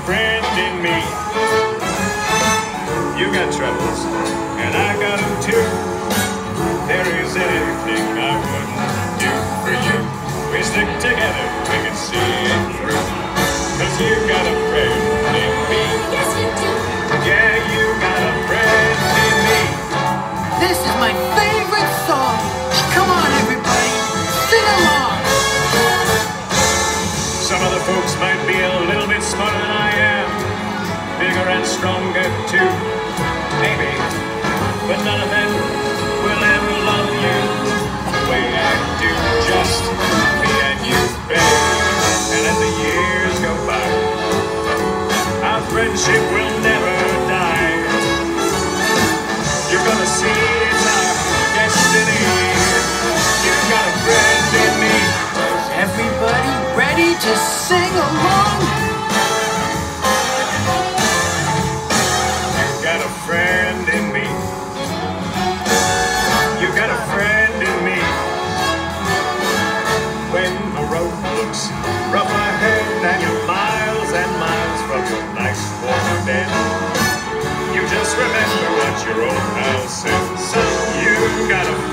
friend in me. You got troubles, and I got them too. There is anything I wouldn't do for you. We stick together, we can see it through. 'Cause you got a friend in me. Yes, you do. Yeah, you got a friend in me. This is my favorite song. Come on, everybody, sing along. Some other folks might be a little bit smarter than I am, bigger and stronger too, maybe, but none of them will ever love you the way I do. Just me and you, babe. And as the years go by, our friendship will never die. You're gonna see it's our destiny. You got a friend in me. Everybody ready to sing along? You got a friend in me. You got a friend in me. When the road looks rough ahead and you're miles and miles from your nice warm bed, you just remember what your old pal said. So you got a